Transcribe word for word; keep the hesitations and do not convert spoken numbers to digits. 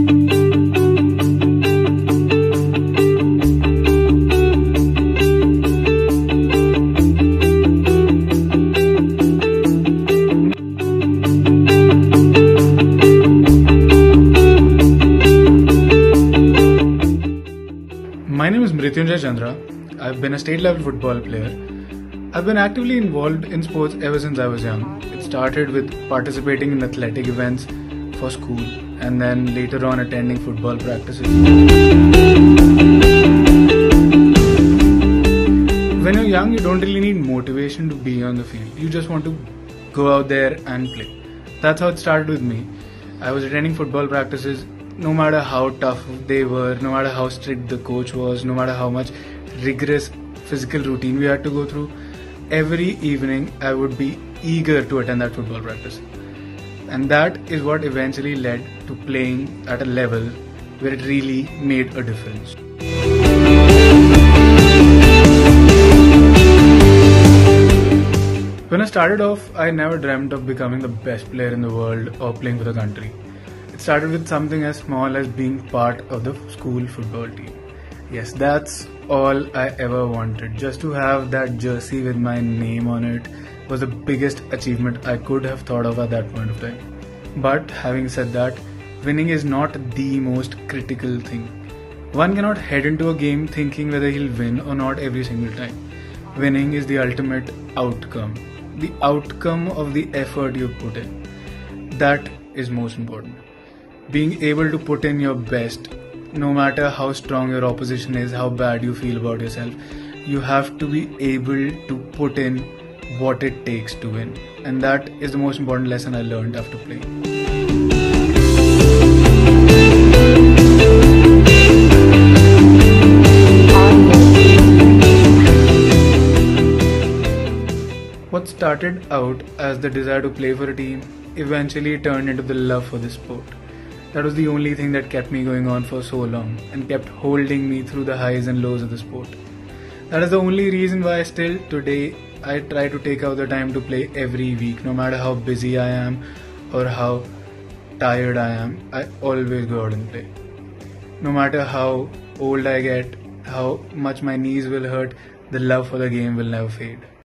My name is Mrityunjay Chandra. I've been a state level football player. I've been actively involved in sports ever since I was young. It started with participating in athletic events for school and then later on attending football practices. When you're young, you don't really need motivation to be on the field. You just want to go out there and play. That's how it started with me. I was attending football practices no matter how tough they were, no matter how strict the coach was, no matter how much rigorous physical routine we had to go through. Every evening I would be eager to attend that football practice. And that is what eventually led to playing at a level where it really made a difference. When I started off, I never dreamt of becoming the best player in the world or playing for the country. It started with something as small as being part of the school football team. Yes, that's all I ever wanted. Just to have that jersey with my name on it was the biggest achievement I could have thought of at that point of time. But having said that, winning is not the most critical thing. One cannot head into a game thinking whether he'll win or not every single time. Winning is the ultimate outcome. The outcome of the effort you put in. That is most important. Being able to put in your best, no matter how strong your opposition is, how bad you feel about yourself, you have to be able to put in what it takes to win. And that is the most important lesson I learned after playing. What started out as the desire to play for a team eventually turned into the love for the sport. That was the only thing that kept me going on for so long and kept holding me through the highs and lows of the sport. That is the only reason why still today I try to take out the time to play every week. No matter how busy I am or how tired I am, I always go out and play. No matter how old I get, how much my knees will hurt, the love for the game will never fade.